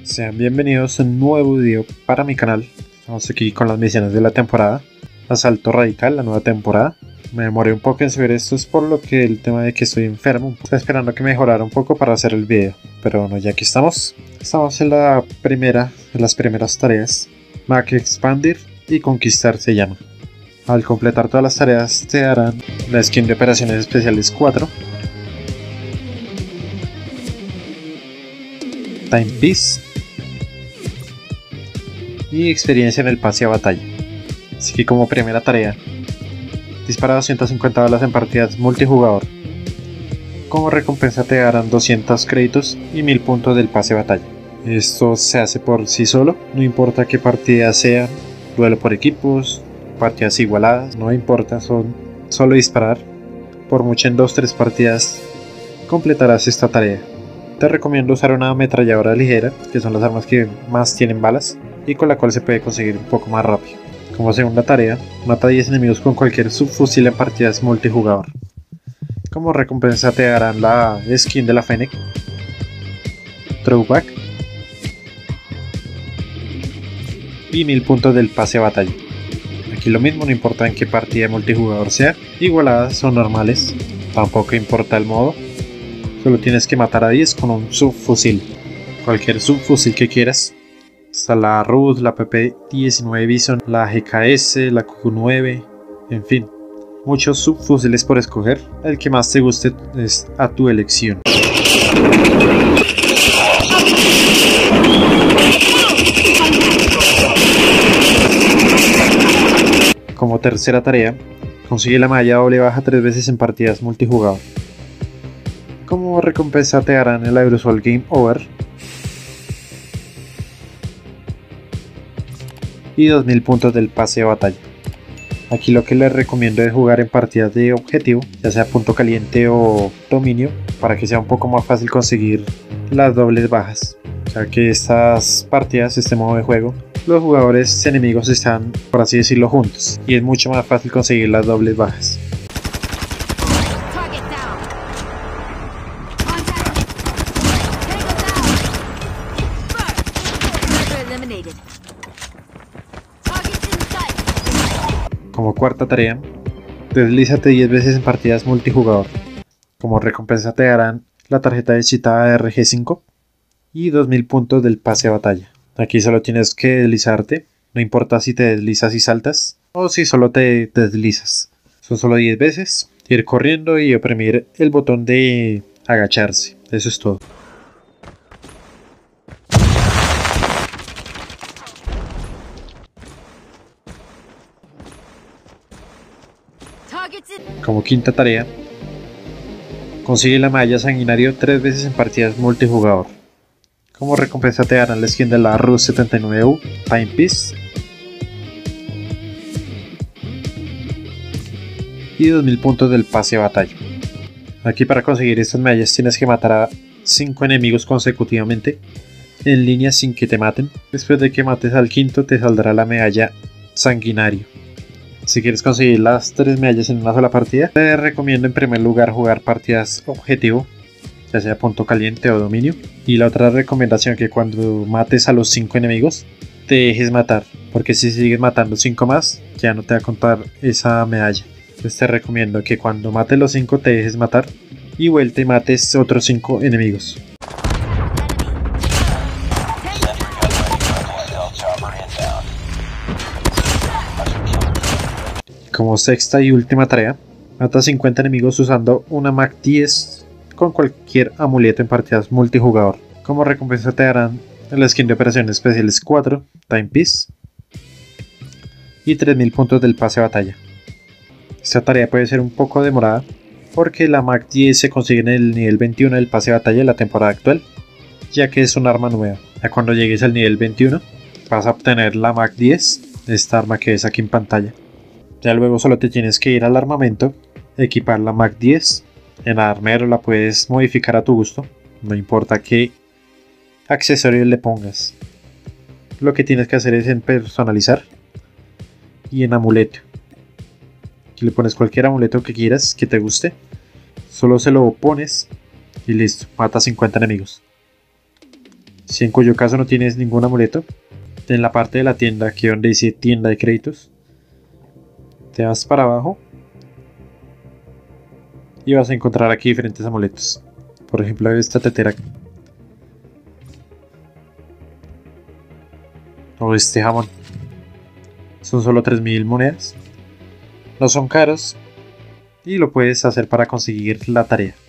Sean bienvenidos a un nuevo video para mi canal. Estamos aquí con las misiones de la temporada Asalto Radical, la nueva temporada. Me demoré un poco en subir esto, es por lo que el tema de que estoy enfermo. Estoy esperando a que mejorara un poco para hacer el video, pero bueno, ya aquí estamos. Estamos en la primera de las primeras tareas. Map Expandir y Conquistar se llama. Al completar todas las tareas te darán la skin de Operaciones Especiales 4, Timepiece y experiencia en el pase a batalla. Así que como primera tarea, dispara 250 balas en partidas multijugador. Como recompensa te darán 200 créditos y 1000 puntos del pase a batalla. Esto se hace por sí solo, no importa qué partida sea, duelo por equipos, partidas igualadas, no importa, son solo disparar. Por mucho en 2-3 partidas completarás esta tarea. Te recomiendo usar una ametralladora ligera, que son las armas que más tienen balas y con la cual se puede conseguir un poco más rápido. Como segunda tarea, mata 10 enemigos con cualquier subfusil en partidas multijugador. Como recompensa te darán la skin de la Fennec, Throwback y 1000 puntos del pase a batalla. Aquí lo mismo, no importa en qué partida multijugador sea, igualadas o normales, tampoco importa el modo. Solo tienes que matar a 10 con un subfusil, cualquier subfusil que quieras. Está la RUD, la PP-19 Bison, la GKS, la QQ9, en fin, muchos subfusiles por escoger. El que más te guste es a tu elección. Como tercera tarea, consigue la medalla doble baja 3 veces en partidas multijugador. Como recompensa te darán el Aerosol Game Over y 2000 puntos del pase de batalla. Aquí lo que les recomiendo es jugar en partidas de objetivo, ya sea punto caliente o dominio, para que sea un poco más fácil conseguir las dobles bajas. O sea que estas partidas, este modo de juego, los jugadores enemigos están, por así decirlo, juntos y es mucho más fácil conseguir las dobles bajas. Como cuarta tarea, deslízate 10 veces en partidas multijugador. Como recompensa te darán la tarjeta de Cheetah RG5 y 2000 puntos del pase a batalla. Aquí solo tienes que deslizarte, no importa si te deslizas y saltas o si solo te deslizas. Son solo 10 veces, ir corriendo y oprimir el botón de agacharse, eso es todo. Como quinta tarea, consigue la medalla sanguinario 3 veces en partidas multijugador. Como recompensa te darán la skin de la RU-79U Timepiece y 2000 puntos del pase a batalla. Aquí para conseguir estas medallas tienes que matar a 5 enemigos consecutivamente en línea sin que te maten. Después de que mates al quinto te saldrá la medalla sanguinario. Si quieres conseguir las 3 medallas en una sola partida, te recomiendo en primer lugar jugar partidas objetivo, ya sea punto caliente o dominio. Y la otra recomendación es que cuando mates a los 5 enemigos, te dejes matar, porque si sigues matando 5 más, ya no te va a contar esa medalla. Entonces te recomiendo que cuando mates los 5 te dejes matar y vuelta y mates otros 5 enemigos. Como sexta y última tarea, mata 50 enemigos usando una MAC-10 con cualquier amuleto en partidas multijugador. Como recompensa te darán la skin de Operaciones Especiales 4, Timepiece y 3000 puntos del pase de batalla. Esta tarea puede ser un poco demorada porque la MAC-10 se consigue en el nivel 21 del pase de batalla de la temporada actual, ya que es un arma nueva. Ya cuando llegues al nivel 21 vas a obtener la MAC-10, esta arma que ves aquí en pantalla. Ya luego solo te tienes que ir al armamento, equipar la MAC-10, en armero la puedes modificar a tu gusto, no importa qué accesorios le pongas. Lo que tienes que hacer es en personalizar y en amuleto. Aquí le pones cualquier amuleto que quieras, que te guste, solo se lo pones y listo, mata 50 enemigos. Si en cuyo caso no tienes ningún amuleto, en la parte de la tienda, aquí donde dice tienda de créditos, te vas para abajo y vas a encontrar aquí diferentes amuletos. Por ejemplo, esta tetera o este jamón. Son solo 3000 monedas. No son caros y lo puedes hacer para conseguir la tarea.